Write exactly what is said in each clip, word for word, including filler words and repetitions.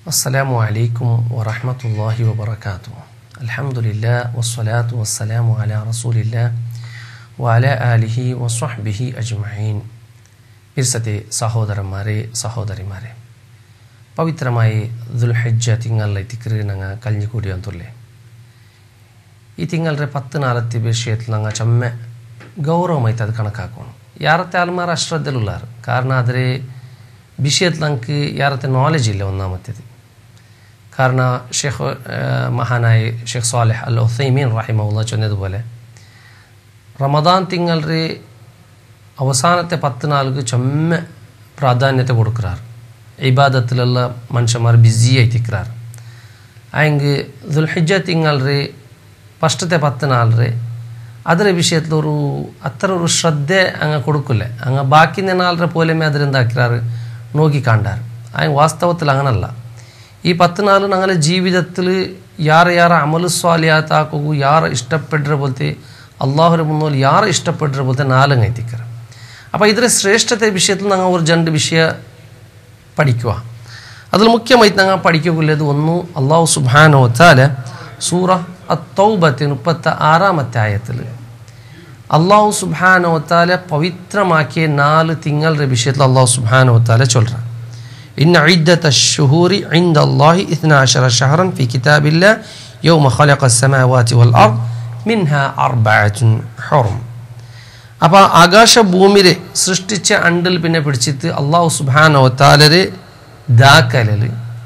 السلام عليكم ورحمة الله وبركاته. الحمد لله والصلاة والسلام على رسول الله وعلى آله وصحبه أجمعين. ഇർസത്തെ സഹോദരന്മാരെ സഹോദരിമാരെ, പവിത്രമായ ദുൽഹിജ്ജ തിങ്കളിലെ തിക്റ് ഞങ്ങൾ കഴിഞ്ഞു കൂടി വന്നില്ലേ. ഈ തിങ്കളുടെ പത്ത് നാലത്തെ വിഷയത്തിൽ ഞങ്ങൾ ചമ്മ ഗൗരവമായിട്ട് അത് കണക്കാക്കണം. ಯಾರತ್ತೆ ಆಲ್ಮಾರ ಅಶ್ರದ್ಧೆಲುಲ್ಲಾರು ಕಾರಣ ಆದರೆ ವಿಷಯത്തിൽ നമുക്ക് ಯಾರತ್ತೆ ನಾಲೆಜ್ ಇಲ್ಲ ഒന്നാമത്തേത്. കാരണം ഷെയ്ഖ് മഹാനായ ഷെയ്ഖ് സാലിഹ് അൽ ഉസൈമീൻ റഹിമഹുല്ലാ ചൊന്നതുപോലെ റമദാൻ തിങ്കളുടെ അവസാനത്തെ പത്ത് നാൾക്ക് ചൊമ്മ പ്രാധാന്യത്തെ കൊടുക്കാറ്. ഇബാദത്തിലുള്ള മനുഷ്യന്മാർ ബിസി ആയിട്ടിരിക്കാറ്. ആയെങ്കിൽ ദുൽഹിജ്ജ തിങ്കളുടെ ഫസ്റ്റത്തെ പത്ത് നാളെ ಅದರ ವಿಷಯത്തിൽ ഒരു അത്ര ഒരു ശ്രദ്ധ അങ്ങ് കൊടുക്കില്ല. അങ്ങ് ബാക്കി നാളെ പോലെ അതിലെന്താക്കിറാറ് നോക്കി കണ്ടാറ്. അതിന് വാസ്തവത്തിൽ അങ്ങനല്ല. ഈ പത്ത് നാൾ ഞങ്ങളുടെ ജീവിതത്തിൽ ಯಾರು ಯಾರು ಅಮಲು ಸ್ವಾಲಿಯಾತ್ ಹಾಕೋಗು ಯಾರು ಇಷ್ಟಪಟ್ಟರೆ ಬೋಲ್ತೆ ಅಲ್ಲಾಹರ ಮುನ್ನೋಲಿ ಯಾರು ಇಷ್ಟಪಟ್ಟರೆ ಬೋಲ್ತೆ ನಾಲ್ಕು ಐತಿಕ್ಕರ. അപ്പോൾ ಇದರ ಶ್ರೇಷ್ಠತೆ ವಿಷಯത്തിൽ ഞങ്ങൾ ഒരു രണ്ട് വിഷയ പഠിക്കുക. അതിൽ മുഖ്യമായിട്ട് ഞങ്ങൾ പഠിക്കുകയുള്ളത് ഒന്ന്, അല്ലാഹു സുബ്ഹാനഹു വ തആല സൂറ അത്ത്-തൗബത്തെ മുപ്പത്തി ആറാമത്തെ ആയത്തിൽ അല്ലാഹു സുബ്ഹാനഹു വ തആല പവിത്രമാക്കിയ നാല് തിങ്കളുടെ വിഷയത്തിൽ അല്ലാഹു സുബ്ഹാനഹു വ തആല ചൊല്ലുക, ഇന്ന ഇദ്ദത്തശ് ശുഹൂരി ഇൻദല്ലാഹി ഇത്ന അശറ ശഹറൻ ഫീ കിതാബില്ലാഹ് യൗമ ഖലഖസ് സമാവാതി വൽ അർദ് മിൻഹാ അർബഅത്തുൻ ഹുറും. അപ്പോൾ ആകാശ ഭൂമിയെ സൃഷ്ടിച്ച അണ്ടിൽ പിന്നെ പിടിച്ചിട്ട് അല്ലാഹു സുബ്ഹാനഹു വ തആലരെ ദാക്കലൽ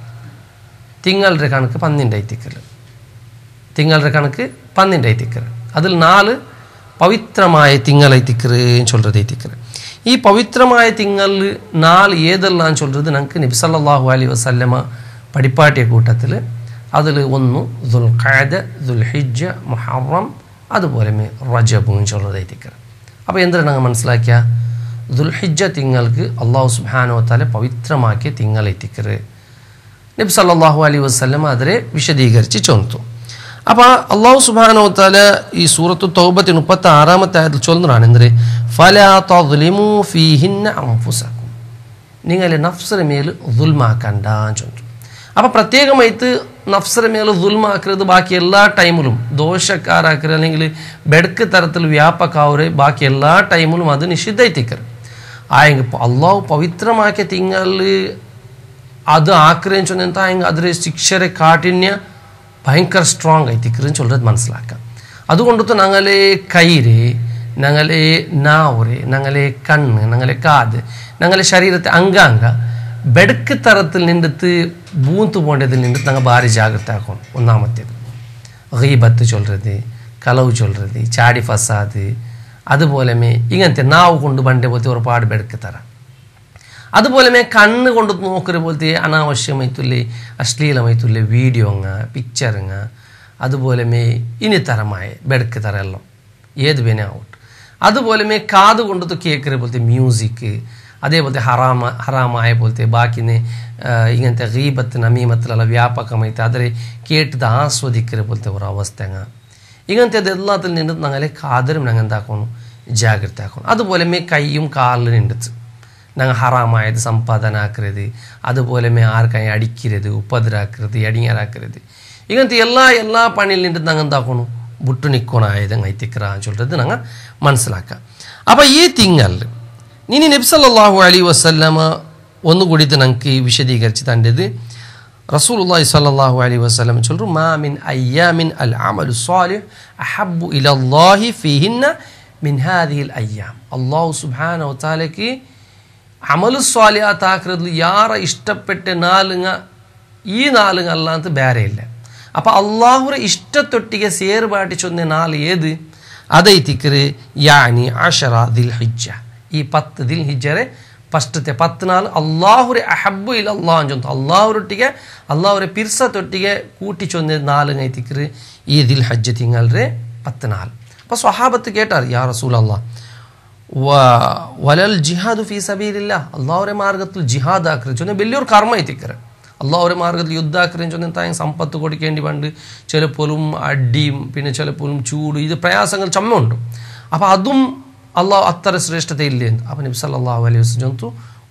തിങ്കളുടെ കണക്ക് പന്നിണ്ടായിത്തിക്കൽ തിങ്കളുടെ കണക്ക് പന്നിണ്ടായിത്തിക്കൽ അതിൽ നാല് പവിത്രമായ തിങ്കളൈത്തിക്കറ് ചൊല്ലുറതൈത്തിക്കറ്. ഈ പവിത്രമായ തിങ്കളിൽ നാല് ഏതെല്ലാം ചൊല്ലുന്നത് ഞങ്ങൾക്ക് നബി സല്ലല്ലാഹു അലൈഹി വസല്ലമ പഠിപ്പാട്ടിയ കൂട്ടത്തിൽ അതിൽ ഒന്ന് ദുൽഖഅദ, ദുൽഹിജ്ജ, മുഹറം, അതുപോലെ റജബും ചൊല്ലുറതൈത്തിക്കറ്. അപ്പോൾ എന്താണ് ഞങ്ങൾ മനസ്സിലാക്കിയ ദുൽഹിജ്ജ തിങ്ങൾക്ക് അല്ലാഹു സുബ്ഹാനഹു വ തആല പവിത്രമാക്കിയ തിങ്കളൈത്തിക്കറ് നബി സല്ലല്ലാഹു അലൈഹി വസല്ലമ അതിനെ വിശദീകരിച്ച് ചൊന്നു. അപ്പോൾ അല്ലാഹു സുബ്ഹാനഹു വ തആല ഈ സൂറത്തു തൗബത്തെ മുപ്പത്തി ആറാമത്തെ ആയത്തിൽ ചൊല്ലുന്നതാണ് എന്ത്, ഫലാ തദ്ലിമൂ ഫീഹിന്ന അൻഫുസകും, നിങ്ങളെ നഫ്സിന്റെ മേൽ ദുൽമാക്കണ്ട ചൊല്ലും. അപ്പോൾ പ്രത്യേകമായിട്ട് നഫ്സിന്റെ മേൽ ദുൽമാക്കരുത് ബാക്കി എല്ലാ ടൈമിലും ദോഷക്കാരാക്കരുത് അല്ലെങ്കിൽ ബെഡ്ക്ക് തരത്തിൽ വ്യാപക്കാവര് ബാക്കി എല്ലാ ടൈമിലും അത് നിഷിദ്ധയിത്തിക്കരുത്. ആയെങ്കിൽ അള്ളാഹു പവിത്രമാക്കിയ തിങ്ങളിൽ അത് ആക്രയം ചൊന്നെന്താ ആയെങ്കിൽ അതിലെ ശിക്ഷരെ കാഠിന്യ ഭയങ്കര സ്ട്രോങ് ആയിത്തിക്കറും ചൊല്ലത് മനസ്സിലാക്കാം. അതുകൊണ്ടു ഞങ്ങളെ കൈര്, ഞങ്ങളെ നാവര്, ഞങ്ങളെ കണ്ണ്, ഞങ്ങളെ കാത്, ഞങ്ങളെ ശരീരത്തെ അംഗാംഗ ബെഡ്ക്ക് തരത്തിൽ നിന്നിട്ട് ബൂന്ത് പോണ്ടതിൽ നിന്നിട്ട് ഞങ്ങൾ ഭാരി ജാഗ്രത ആക്കണം. ഒന്നാമത്തേത് ഗീബത്ത് ചൊല്ലത്, കളവ് ചൊല്ലത്, ചാടി ഫസാദ്, അതുപോലെ ഇങ്ങനത്തെ നാവ് കൊണ്ട് ബണ്ടേ പോലത്തെ ഒരുപാട് ബെഡ്ക്ക് തരാം. അതുപോലെ കണ്ണ് കൊണ്ട് നോക്കുന്ന പോലത്തെ അനാവശ്യമായിട്ടുള്ള അശ്ലീലമായിട്ടുള്ള വീഡിയോങ്ങ പിക്ചറുങ്ങ അതുപോലെ ഇനി തരമായ ബെഡ്ക്ക് തരെല്ലാം ഏത് വേണേ ആവട്ടെ. അതുപോലെ കാത് കൊണ്ടു കേൾക്കുന്ന പോലത്തെ മ്യൂസിക്, അതേപോലത്തെ ഹറാമ ഹറാമായ പോലത്തെ ബാക്കിന് ഇങ്ങനത്തെ ഗീബത്ത് നമീമത്തിലുള്ള വ്യാപകമായിട്ട് അതിൽ കേട്ടത് ആസ്വദിക്കുന്ന പോലത്തെ ഒരു അവസ്ഥങ്ങ ഇങ്ങനത്തെ എല്ലാത്തിൽ നിന്നിട്ട് ഞങ്ങളെ കാതരും ഞങ്ങൾ എന്താക്കണം ജാഗ്രത ആക്കണം. അതുപോലെ കൈയും കാലിൽ നിന്നിട്ട് ഞങ്ങൾ ഹറാമായത് സമ്പാദന ആക്കരുത്, അതുപോലെ ആർക്കായി അടിക്കരുത്, ഉപദ്രാക്കരുത്, അടിങ്ങാറാക്കരുത്. ഇങ്ങനത്തെ എല്ലാ എല്ലാ പണിയിൽ നിന്നിട്ട് ഞങ്ങൾ എന്താക്കണം വിട്ടു നിൽക്കണായത് ഐത്തിക്കറാന്ന് ചൊല്ലുന്നത് ഞങ്ങൾ മനസ്സിലാക്കാം. അപ്പോൾ ഈ തിങ്കൾ ഇനി നബി സല്ലല്ലാഹു അലൈഹി വസല്ലമ ഒന്നുകൂടിയിട്ട് ഞങ്ങൾക്ക് വിശദീകരിച്ച് തൻ്റെത് റസൂലുള്ളാഹി സ്വല്ലല്ലാഹു അലൈഹി വസല്ലം ചൊല്ലും, മാ മിൻ അയ്യാമിൻ അൽ അമലു സ്വാലിഹ് അഹബ്ബു ഇലല്ലാഹി ഫീഹിന്ന മിൻ ഹാദിഹിൽ അയ്യാം. അല്ലാഹു സുബ്ഹാനഹു വ തആലക്ക് അമലു സ്വാലിഹാത്ത് ആക്രതിൽ യാറെ ഇഷ്ടപ്പെട്ട നാലുങ്ങ ഈ നാലുങ്ങ അല്ലാത്ത ಬೇರೆ ಇಲ್ಲ. അപ്പോൾ അള്ളാഹുരെ ഇഷ്ടത്തൊട്ടിಗೆ ಸೇರ್ಬಾಟಿ ചൊന്ന നാല് ഏത് അതൈത്തിക്കറ് യാനി അഷറ ദിൽ ഹിജ്ജ, ഈ പത്ത് ദിൽ ഹിജ്ജറെ ಫಸ್ಟತೆ ಪತ್ತು ನಾಲ್ ಅಲ್ಲಾಹುರೆ ಅಹಬ್ಬು ಇಲ್ಲ ಅಲ್ಲಾಹ್ ಅಂಜಂತ ಅಲ್ಲಾಹುರೊಟ್ಟಿಗೆ ಅಲ್ಲಾಹುರೆ ಪಿರ್ಸತೊಟ್ಟಿಗೆ ಕೂಟಿ ಚೊಂದೆ ನಾಲ್ಕು ಐತಿಕ್ರಿ ಈ ದಿಲ್ ಹಜ್ಜ ತಿಂಗಳ್ರೆ ಪತ್ತು ನಾಲ್. അപ്പോൾ സ്വഹാബത്ത് കേട്ടാർ, യാ റസൂലല്ലാഹ് വലൽ ജിഹാദു ഫീ സബീലില്ലാഹ്, അള്ളാഹുരെ മാർഗത്തിൽ ജിഹാദ് ആക്രി ചൊന്നെ വലിയൊരു കർമ്മ എത്തിക്കറ്. അള്ളാഹുരെ മാർഗത്തിൽ യുദ്ധ ആക്രി ചൊന്നെ താങ്കൾ സമ്പത്ത് കൊടുക്കേണ്ടി പണ്ട് ചിലപ്പോഴും അടിയും പിന്നെ ചിലപ്പോഴും ചൂട് ഇത് പ്രയാസങ്ങൾ ചമ്മുണ്ട്. അപ്പോൾ അതും അള്ളാഹു അത്ര ശ്രേഷ്ഠതയില്ലേ. അപ്പോൾ നബി സല്ലല്ലാഹു അലൈഹി വസല്ലം ചൊന്നു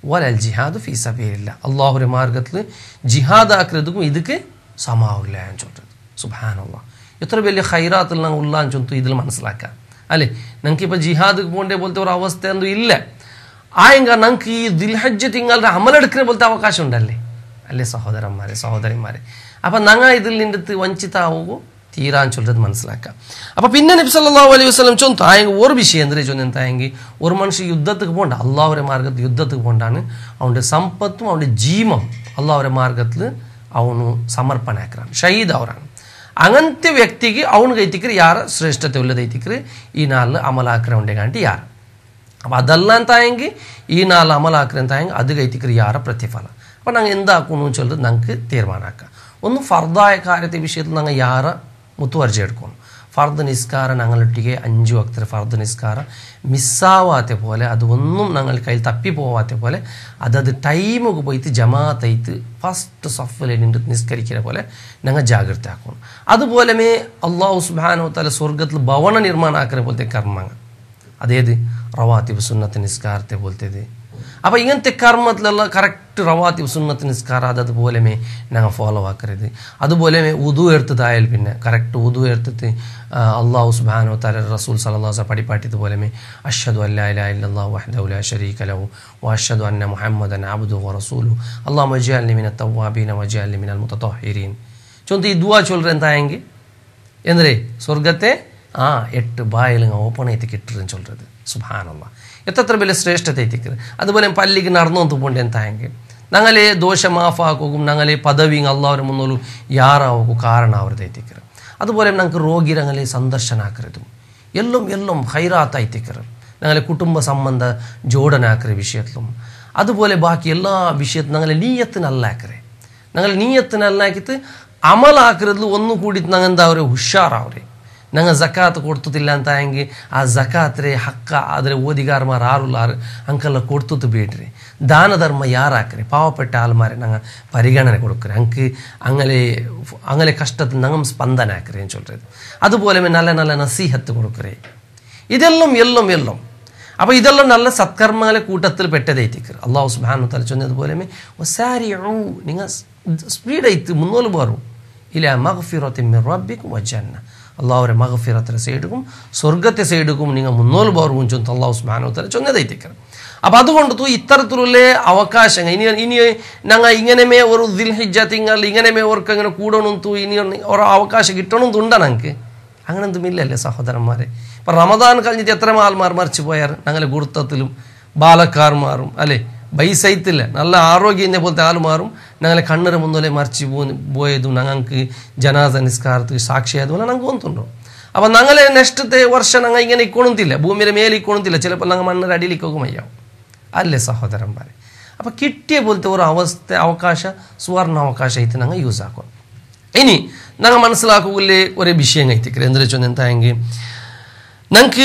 വലൽ ജിഹാദ് ഫീ സബീലില്ലാഹ് അല്ലാഹുവിന്റെ മാർഗ്ഗത്തിൽ ജിഹാദ് ആക്കുന്നതും ഇതുക്ക് സമാവില്ല എന്ന് சொல்றது സുബ്ഹാനല്ലാഹ് എത്ര വലിയ ഖൈറാത്തിൽ നാം ഉള്ളാന്ന് ചൊന്തു ഇതിൽ മനസ്സിലാക്കാം അല്ലേ നമുക്ക് ഇപ്പോൾ ജിഹാദ് പോകേണ്ട പോലത്തെ ഒരു അവസ്ഥ ഒന്നും ഇല്ല ആയെങ്കിൽ നമുക്ക് ഈ ദിൽഹജ്ജ് തിങ്കളുടെ അമലെടുക്കുന്ന പോലത്തെ അവകാശം ഉണ്ടല്ലേ അല്ലേ സഹോദരന്മാരെ സഹോദരിമാരെ അപ്പം ഞങ്ങൾ ഇതിൽ നിന്നിട്ട് വഞ്ചിതാവുകയോ തീരാന്ന് ചൊല്ലത് മനസ്സിലാക്കാം അപ്പം പിന്നെ നബി സല്ലല്ലാഹു അലൈഹി വസല്ലം ചൊന്നു ആയെങ്കിൽ ഒരു വിഷയം എന്തിനാ ചൊന്നെന്തായെങ്കിൽ ഒരു മനുഷ്യൻ യുദ്ധത്തിക്ക് പോകണ്ട അള്ളാഹുവിന്റെ മാർഗ്ഗത്തിൽ യുദ്ധത്തിക്ക് പോകണ്ടാണ് അവൻ്റെ സമ്പത്തും അവൻ്റെ ജീവം അള്ളാഹുവിന്റെ മാർഗ്ഗത്തിൽ ಅವನು ಸಮರ್ಪಣೆ ಹಾಕ್ರಾನು ಶಹೀದ್ ಅವರಾನು അങ്ങനത്തെ വ്യക്തിക്ക് അവന് കൈത്തിക്കറ് യാറ് ശ്രേഷ്ഠത ഉള്ളതൈത്തിക്കറ് ഈ നാളിൽ അമലാക്കറ ഉണ്ടെങ്കിൽ യാറ് അപ്പം അതല്ലാത്തായെങ്കിൽ ഈ നാളിൽ അമലാക്കറെന്തായെങ്കിൽ അത് കൈത്തിക്കറ് യാറ പ്രതിഫലം അപ്പം ഞങ്ങൾ എന്താക്കുന്നു ചൊല്ലത് ഞങ്ങൾക്ക് തീരുമാനമാക്കാം ഒന്ന് ഫർദായ കാര്യത്തെ വിഷയത്തിൽ ഞങ്ങൾ യാറ മുത്തുവരച്ച് എടുക്കണം ഫർദ് നിസ്കാരം ഞങ്ങളൊട്ടിಗೆ അഞ്ചു വക്തര ഫർദ് നിസ്കാരം മിസ്സാവാത്ത പോലെ അതൊന്നും ഞങ്ങൾ കയ്യിൽ തപ്പിപ്പോവാത്ത പോലെ അതത് ടൈമൊക്കെ പോയിട്ട് ജമാഅത്തായിട്ട് ഫസ്റ്റ് സഫിൽ നിന്നിട്ട് നിസ്കരിക്കുന്ന പോലെ ഞങ്ങൾ ജാഗ്രത ആക്കണം അതുപോലെ അള്ളാഹു സുബ്ഹാനഹു വ തആല സ്വർഗ്ഗത്തിൽ ഭവന നിർമ്മാണം ആക്കുന്ന പോലത്തെ കർമ്മങ്ങൾ അതേത് റവാത്തിബ് സുന്നത്ത് നിസ്കാരത്തെ പോലത്തേത് അപ്പം ഇങ്ങനത്തെ കർമ്മത്തിലുള്ള കറക്റ്റ് റവാത്തിബ് സുന്നത്ത് നിസ്കാരം അതതുപോലെ ഞങ്ങൾ ഫോളോ ആക്കരുത് അതുപോലെ ഉദു എടുത്തതായാൽ പിന്നെ കറക്റ്റ് ഉദു എടുത്തിട്ട് അള്ളാഹു സുബ്ഹാനഹു വ തആല റസൂൽ സല്ലല്ലാഹു അലൈഹി വസല്ലം പഠിപ്പാട്ടിയതുപോലെ അഷ്ഹദു അല്ലാ ഇലാഹ ഇല്ലല്ലാഹു വഹ്ദഹു ലാ ശരീക ലഹു വഅഷ്ഹദു അന്ന മുഹമ്മദൻ അബ്ദുഹു വറസൂലുഹു അല്ലാഹുമ്മ ഇജ്അൽനി മിനത് തവ്വാബീന വഇജ്അൽനി മിനൽ മുതതഹ്ഹിരീൻ ചൊന്ത് ഈ ദുആ ചൊല്ലற എന്തായെങ്കിൽ എന്തേ സ്വർഗ്ഗത്തെ ആ എട്ട് ബായിലുങ്ങ ഓപ്പൺ ആയിട്ട് കിട്ടുമെന്ന് ചൊല്ലത് സുബ്ഹാനല്ലാഹ് എത്ര വലിയ ശ്രേഷ്ഠത എത്തിക്കറ് അതുപോലെ പള്ളിക്ക് നടന്നു പോകേണ്ട എന്തായെങ്കിൽ ഞങ്ങളെ ദോഷ മാഫാക്കും ഞങ്ങളെ പദവി അള്ളാഹുവിന് മുന്നോലും യാറാവും കാരണം അവരുടെ എത്തിക്കറ് അതുപോലെ ഞങ്ങൾക്ക് രോഗിരങ്ങളെ സന്ദർശനാക്കരുതും എല്ലാം എല്ലാം ഹൈറാത്തായി എത്തിക്കറ് ഞങ്ങളെ കുടുംബ സംബന്ധ ജോഡനാക്കற വിഷയത്തിലും അതുപോലെ ബാക്കി എല്ലാ വിഷയത്തിലും ഞങ്ങളെ നീയത്തിനല്ലാക്കറേ ഞങ്ങൾ നീയത്തിനല്ലാക്കിയിട്ട് അമലാക്കറതിൽ ഒന്നുകൂടി ഞങ്ങൾ എന്താ പറയുക ഉഷാറാവരെ ഞങ്ങൾ ജക്കാത്ത് കൊടുത്തില്ല ಅಂತಾയെങ്കിൽ ಆ ಜಕಾತ್ರೆ ಹಕ್ಕ ಅದರ ಓದಿಗಾರಮಾರು ಆರುಲ್ಲಾರು ಅಂಕಲ್ಲ ಕೊಡ್ತುತ್ತು ಬೇಡ್ರಿ ದಾನ ಧರ್ಮ ಯಾರು ಹಾಕ್ರಿ ಪಾವಪಟ್ಟ ಆಲ್ಮಾರೆ ನಂಗೆ ಪರಿಗಣನೆ കൊടുക്കರೆ ಅಂಕಿ അങ്ങനെ അങ്ങനെ കഷ്ടത്തിൽ ഞങ്ങൾ സ്പന്ദന ആക്കറേ എന്ന് ചൊല്ലത് അതുപോലെ നല്ല നല്ല നസീഹത്ത് കൊടുക്കറേ ഇതെല്ലാം എല്ലാം എല്ലാം അപ്പോൾ ഇതെല്ലാം നല്ല സത്കർമ്മങ്ങളെ കൂട്ടത്തിൽ പെട്ടതേറ്റിക്കർ അല്ലാഹു സുബ്ഹാനഹു വ തആല ചൊന്നതുപോലെ വസാരിഉ നിങ്ങൾ സ്പീഡായിട്ട് മുന്നോട്ട് പോരും ഇലാ മഗ്ഫിറത്തിൻ മിർ റബ്ബിക്കും വജന്ന അള്ളാഹുവിന്റെ മഗ്ഫിറത്തിന്റെ സൈഡുക്കും സ്വർഗ്ഗത്തെ സൈഡുക്കും നിങ്ങൾ മുന്നോട്ട് പോരും ചൊന്ന് അല്ലാഹു സുബ്ഹാനഹു വ തആല ചൊന്നതേറ്റിക്കർ അപ്പം അതുകൊണ്ട് ഇത്തരത്തിലുള്ള അവകാശങ്ങൾ ഇനി ഇനി ഞങ്ങൾ ഇങ്ങനെ ഒരു ദിൽഹിജ്ജ തിങ്കൾ ഇങ്ങനെ ഓർക്ക് അങ്ങനെ കൂടണം തു ഇനി ഒരു അവകാശം കിട്ടണം തുണ്ട ഞങ്ങൾക്ക് അങ്ങനെ എന്തുമില്ലല്ലേ സഹോദരന്മാരെ ഇപ്പം റമദാൻ കഴിഞ്ഞിട്ട് എത്ര ആൾമാർ മറിച്ചു പോയാർ ഞങ്ങളെ ഗുരുത്വത്തിലും ബാലക്കാർമാറും അല്ലേ ബൈസൈത്തില്ല നല്ല ആരോഗ്യം പോലത്തെ ആൾമാറും ഞങ്ങളെ കണ്ണര മുന്നോലെ മറിച്ച് പോ പോയതും ഞങ്ങൾക്ക് ജനാസ നിസ്കാരത്തിൽ സാക്ഷിയായതുപോലെ ഞങ്ങൾക്ക് തോന്നുന്നുണ്ടോ അപ്പം ഞങ്ങളെ നെക്സ്റ്റത്തെ വർഷം ഞങ്ങൾ ഇങ്ങനെ ഇക്കോണത്തില്ല ഭൂമിയുടെ മേലെ ഇക്കോണത്തില്ല ചിലപ്പോൾ ഞങ്ങൾ മണ്ണര അടിയിലേക്ക് പോകുമയ്യാവും അല്ലേ സഹോദരന്മാരെ അപ്പം കിട്ടിയ പോലത്തെ ഒരു അവസ്ഥ അവകാശ സുവർണ അവകാശമായിട്ട് ഞങ്ങൾ യൂസ് ആക്കും ഇനി ഞങ്ങൾ മനസ്സിലാക്കുകയില്ലേ ഒരേ വിഷയം കഴിത്തിക്കറ് എന്താ വെച്ചാൽ എന്തായെങ്കിൽ ഞങ്ങൾക്ക്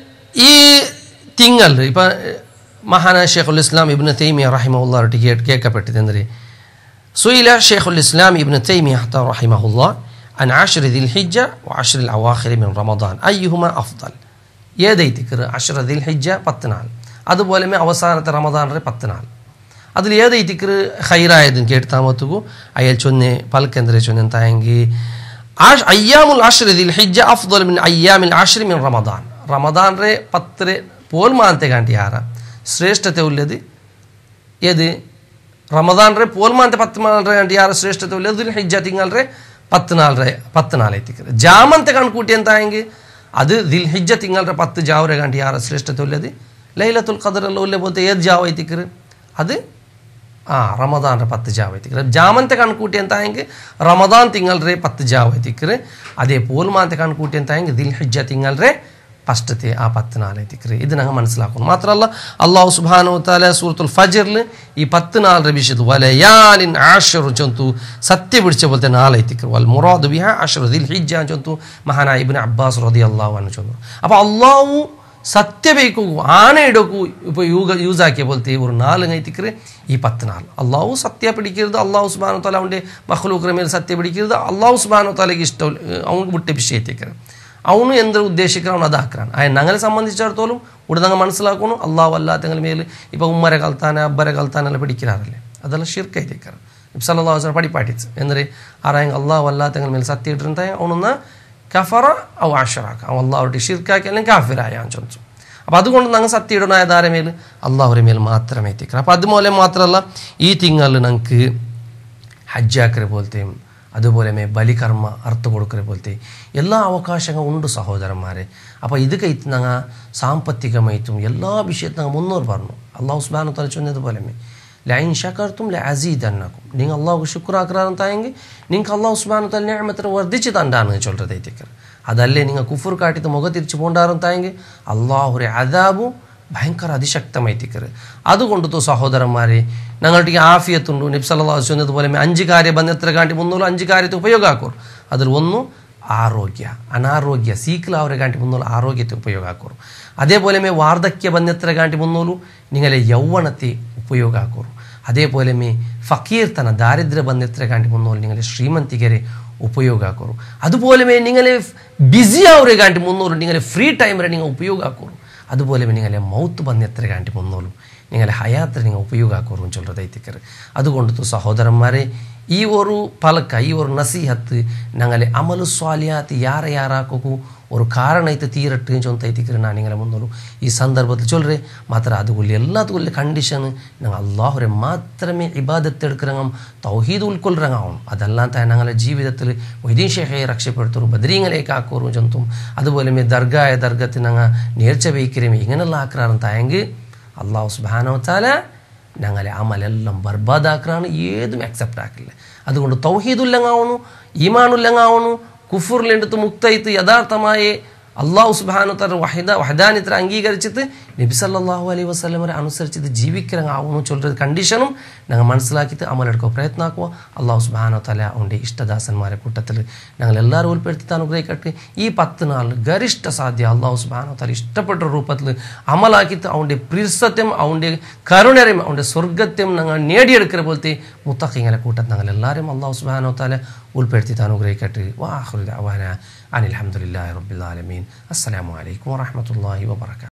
ഈ തിങ്കൾ ഇപ്പം മഹാനായ ഷെയ്ഖുൽ ഇസ്ലാം ഇബ്നു തൈമിയ റഹിമഹുല്ലാഹ് കേൾക്കപ്പെട്ടത് എന്തേ സുയില ഷെയ്ഖുൽ ഇസ്ലാം ഇബ്നു തൈമിയ റഹിമഹുല്ലാഹ് അൻ അശ്ർ ദിൽ ഹിജ്ജ വഅശ്ർ അൽ അവാഖിർ മിൻ റമദാൻ അയ്യുഹുമ അഫ്ദൽ ഏതൈത്തിക്കറ് അശ്ർ ദിൽ ഹിജ്ജ പത്ത് നാൾ അതുപോലെ അവസാനത്തെ റമദാനിലെ പത്ത് നാൾ അതിൽ ഏതൈത്തിക്കറ് ഖൈറായതെന്ന് കേട്ടാമത്തുകു അയാൾ ചൊന്നെ പൽക്കെന്തരെ ചൊന്നെ എന്തായെങ്കിൽ അയ്യാമുൽ അശ്ർ ദിൽ ഹിജ്ജ അഫ്ദൽ മിൻ അയ്യാമിൽ അശ്ർ മിൻ റമദാൻ റമദാനിലെ പത്ത് പോൽമാനത്തെ കാണ്ടി ആറ ಶ್ರೇಷ್ಠತೆ ಉಳ್ಳದು ಏದು ರಮದಾನ್ರೆ ಪೋಲ್ಮಾಂತೆ ಪತ್ತು ನಾಲ್ರೆ ಗಂಟೆ ಯಾರು ಶ್ರೇಷ್ಠತೆ ಉಳ್ಳದು ದಿಲ್ ಹಿಜ್ಜಾ ತಿಂಗಳರೆ ಪತ್ತು ನಾಲ್ರೆ ಪತ್ತು ನಾಲ್ ಐತಿಕ್ರೆ ಜಾಮಂತೆ ಕಣ್ಕೂಟಿ ಅಂತ ಹೆಂಗೆ ಅದು ದಿಲ್ ಹಿಜ್ಜಾ ತಿಂಗಳರೆ ಪತ್ತು ಜಾವ್ರೆ ಗಂಟೆ ಯಾರು ಶ್ರೇಷ್ಠತೆ ಉಳ್ಳದು ಲೈಲತುಲ್ ഖദർ ಎಲ್ಲ ಉಳ್ಳೆ ಬೋತೆ ಏದು ಜಾವ ಐತಿಕ್ರೆ ಅದು ಆ ರಮದಾನ್ರೆ ಪತ್ತು ಜಾವ ಐತಿಕ್ರೆ ಜಾಮಂತೆ ಕಣ್ಕೂಟಿ ಅಂತ ಹೆಂಗೆ ರಮದಾನ್ ತಿಂಗಳರೆ ಪತ್ತು ಜಾವ ಐತಿಕ್ರೆ ಅದೇ ಪೋಲ್ಮಾಂತೆ ಕಣ್ಕೂಟಿ ಅಂತ ಹೆಂಗೆ ದಿಲ್ ಹಿಜ್ಜಾ ತಿಂಗಳರೆ ഫസ്റ്റത്തെ ആ പത്ത് നാലെത്തിക്കറ് ഇത് ഞങ്ങൾ മനസ്സിലാക്കണം മാത്രമല്ല അള്ളാഹു സുബ്ഹാനഹു വ തആല സൂറത്തുൽ ഫജ്റിൽ ഈ പത്ത് നാല് വിഷയത്തിൽ വലയാലിൻ ആശറു ചൊന്തു സത്യ പിടിച്ച പോലത്തെ നാലെത്തിക്കറ് വൽ മുറാദു ബിഹ അശ്റു ദിൽ ഹിജ്ജ ചൊന്തു മഹാനായ ഇബ്നു അബ്ബാസ് റളിയല്ലാഹു അൻഹു ചൊന്നു അപ്പോൾ അള്ളാഹു സത്യബൈക്കു ആനയിടക്കു ഇപ്പോൾ യൂഗ യൂസ് ആക്കിയ പോലത്തെ ഒരു നാല് എത്തിക്കറ് ഈ പത്ത് നാല് അള്ളാഹു സത്യ പിടിക്കരുത് അള്ളാഹു സുബ്ഹാനഹു വ തആല അവൻ്റെ മഖ്ലൂഖിന്റെ മേൽ സത്യ പിടിക്കരുത് അള്ളാഹു സുബ്ഹാനഹു വ തആലയ്ക്ക് ഇഷ്ടം അവർക്ക് വിട്ട വിഷയത്തേക്കറ് ಅವನು ಎಂದ್ರೆ ಉದ್ದೇಶಿಕ್ರವನು ಅದಾಕ್ರಾನು ಆಯ ನಂಗೆ ಸಂಬಂಧಿಸಿಡത്തോളം ಉಡ್ದಂಗೆ മനസ്സിലാക്കുന്നു ಅಲ್ಲಾಹು ಅಲ್ಲಾಹ್ ಮೇಲೆ ഇപ്പോൾ ഉമ്മരെ കൽത്താന അബ്ബരെ കൽത്താനെല്ലാം പഠിക്കാറില്ലേ ಅದೆಲ್ಲ ಶಿರ್ಕ್ ಐತೆ ಕರ ನಬಿ ಸಲ್ಲಲ್ಲಾಹು ಅಲೈಹಿ ವಸಲ್ಲಂ ಪಡಿಪಾಟಿತ್ತು ಅಂದರೆ ಆರಾಯಂಗೆ ಅಲ್ಲಾಹು ಅಲ್ಲಾಹ್ ತಂಗಳ ಮೇಲೆ ಸತ್ಯ ಇಟ್ಟಿರಂತ ಅವನನ್ನ കഫറ ഔ അശ്റക അവൻ അള്ളാഹുവിൻ്റെ ഷിർക്കാക്കി അല്ലെങ്കിൽ കാഫിറായ ചോദിച്ചു. അപ്പോൾ അതുകൊണ്ട് ഞങ്ങൾ സത്യം ഇടണായ ധാര മേൽ അള്ളാഹുവിൻ്റെ മേൽ മാത്രമേ എത്തിക്കണം. അപ്പോൾ അതുപോലെ മാത്രമല്ല ഈ തിങ്കളിൽ ഞങ്ങൾക്ക് ഹജ്ജാക്കരെ പോലത്തെയും അതുപോലെ മേ ബലികർമ്മ അർത്ഥ കൊടുക്കരെ പോലത്തെ എല്ലാ അവകാശങ്ങളും ഉണ്ട് സഹോദരന്മാരെ. അപ്പോൾ ഇത് കഴിച്ച് ഞങ്ങൾ സാമ്പത്തികമായിട്ടും എല്ലാ വിഷയത്തും ഞങ്ങൾ മുന്നോട്ട് പറഞ്ഞു. അള്ളാഹു സുബ്ഹാനഹു വതആല ചൊന്നതുപോലെ മേ ലൈൻ ഷക്കർത്തും ലഅസീദന്നകും നിങ്ങൾ അള്ളാഹുക്ക് ശുക്രാക്കറാന്തായെങ്കിൽ നിങ്ങൾക്ക് അള്ളാഹു സുബ്ഹാനഹു വതആല നിഅമത്ത് വർദ്ധിച്ച് തണ്ടാണ് ചൊല്ലതൈത്തിക്കർ. അതല്ലേ നിങ്ങൾ കുഫർ കാട്ടിത്ത് മുഖ തിരിച്ചു പോണ്ടാറുണ്ടായെങ്കിൽ അള്ളാഹുരെ അദാബു ഭയങ്കര അതിശക്തമായിത്തിക്കർ. അതുകൊണ്ട് സഹോദരന്മാരെ ഞങ്ങളുടെ ആഫിയത്തുണ്ട്. നബി സല്ലല്ലാഹു അലൈഹി വസല്ലം പോലെ അഞ്ച് കാര്യ ಬಂದತ್ರ ಕಾಂಟಿ ಮುನ್ನೂರು ಅഞ്ച് കാര്യത്തെ ಉಪಯೋಗ ಹಾಕೋರು. ಅದ್ರ ಒಂದು ಆರೋಗ್ಯ ಅನಾರೋಗ್ಯ ಸೀಕ್ಲ ಅವರ ಕಾಂಟಿ ಮುನ್ನೂರು ಆರೋಗ್ಯತೆ ಉಪಯೋಗ ಹಾಕೋರು. അതേപോലെ മേ വാർദ്ധക്യ ಬಂದತ್ರ ಕಾಂಟಿ ಮುನ್ನೂರು നിങ്ങളെ യൗവനത്തെ ಉಪಯೋಗ ಹಾಕೋರು. അതേപോലെ മേ ഫക്കീർതന ദാരിദ്ര്യ ಬಂದತ್ರ ಕಾಂಟಿ ಮುನ್ನೂರು നിങ്ങളെ ಶ್ರೀಮಂತಿಗೆರೆ ಉಪಯೋಗ ಹಾಕೋರು. അതുപോലെ മേ നിങ്ങളെ ಬಿಸಿ ಅವರೇ ಕಾಂಟಿ ಮುನ್ನೂರು നിങ്ങളെ ಫ್ರೀ ಟೈಮ್ರೆ നിങ്ങൾ ಉಪಯೋಗ ಹಾಕೋರು. അതുപോലെ നിങ്ങളെ മൗത്ത് ಬಂದത്ര കാണ്ടി മുന്നോളൂ നിങ്ങളെ ഹയാത്ര നിങ്ങൾ ಉಪಯೋಗ ಹಾಕೋರು ചൊല്ലതೈತಿക്കർ. അതുകൊണ്ട് സഹോദരന്മാരെ ഈ ഒരു പലക്ക ഈ ഒരു നസീഹത്ത് ഞങ്ങളെ അമലു സ്വാലിയാത്ത് യാര യാറാക്കൂ ഒരു കാരണമായിട്ട് തീരട്ട് ചൊന്തೈತಿക്കർ ನಾನು നിങ്ങളെ മുന്നോളൂ ഈ സന്ദർഭത്തിൽ ചൊല്ലರೆ ಮಾತ್ರ അതുകൊള്ള എല്ലാത്തുകൊള്ള കണ്ടീഷൻ ഞങ്ങൾ അള്ളാഹുരെ മാത്രമേ ഇബാദത്ത് എടുக்கிறങ്ങം തൗഹീദ് ഉൾക്കൊള്ളുറങ്ങാവും. അതല്ലാത്ത ഞങ്ങളുടെ ജീവിതത്തിൽ മൊയ്തീൻ ഷേഖയെ രക്ഷപ്പെടുത്തും ബദരീങ്ങളിലേക്ക് ആക്കോറും ചൊന്തും അതുപോലെ മേ ദർഗായ ദർഗത്തിൽ ഞങ്ങൾ നേർച്ച വയ്ക്കരമേ ഇങ്ങനെയുള്ള ആക്രാന്തായെങ്കിൽ അള്ളാഹു സുബ്ഹാനഹു വതആല ഞങ്ങളെ അമലെല്ലാം ബർബാദാക്കാണ് ഏതും അക്സെപ്റ്റ് ആക്കില്ല. അതുകൊണ്ട് തൗഹീദുല്ലങ്ങാവണു ഈമാനുല്ലങ്ങാവണു കുഫുറിലെടുത്ത് മുക്തയിത്ത് യഥാർത്ഥമായ അള്ളാഹു സുബ്ഹാനഹു വതആല വഹദ വഹദാനിയത്തെ അംഗീകരിച്ചിട്ട് നബി സല്ലല്ലാഹു അലൈഹി വസല്ലമരെ അനുസരിച്ചിട്ട് ജീവിക്കറങ്ങാവണു ചൊല്ലുന്ന കണ്ടീഷനും ഞങ്ങൾ മനസ്സിലാക്കിയിട്ട് അമലെടുക്കുക പ്രയത്നം ആക്കുക. അള്ളാഹു സുബ്ഹാനഹു വതആല അവൻ്റെ ഇഷ്ടദാസന്മാരെ കൂട്ടത്തിൽ ഞങ്ങൾ എല്ലാവരും ഉൾപ്പെടുത്തി അനുഗ്രഹിക്കട്ടെ. ഈ പത്ത് നാൾ ഗരിഷ്ഠ സാധ്യ അള്ളാഹു സുബ്ഹാനഹു വതആല ഇഷ്ടപ്പെട്ട രൂപത്തിൽ അമലാക്കിയിട്ട് അവൻ്റെ പ്രിസത്യം അവൻ്റെ കരുണയും അവൻ്റെ സ്വർഗത്തെയും ഞങ്ങൾ നേടിയെടുക്കുന്ന പോലത്തെ മുത്തഖീങ്ങളെ കൂട്ടത്തിൽ ഞങ്ങൾ എല്ലാവരും അള്ളാഹു സുബ്ഹാനഹു വതആല ഉൾപ്പെടുത്തി അനുഗ്രഹിക്കട്ടെ. വആഖിറു ദഅവാനാ അനിൽ ഹംദുലില്ലാഹി റബ്ബിൽ ആലമീൻ. അസ്സലാമു അലൈക്കും വറഹ്മത്തുള്ളാഹി വബറകാതുഹു.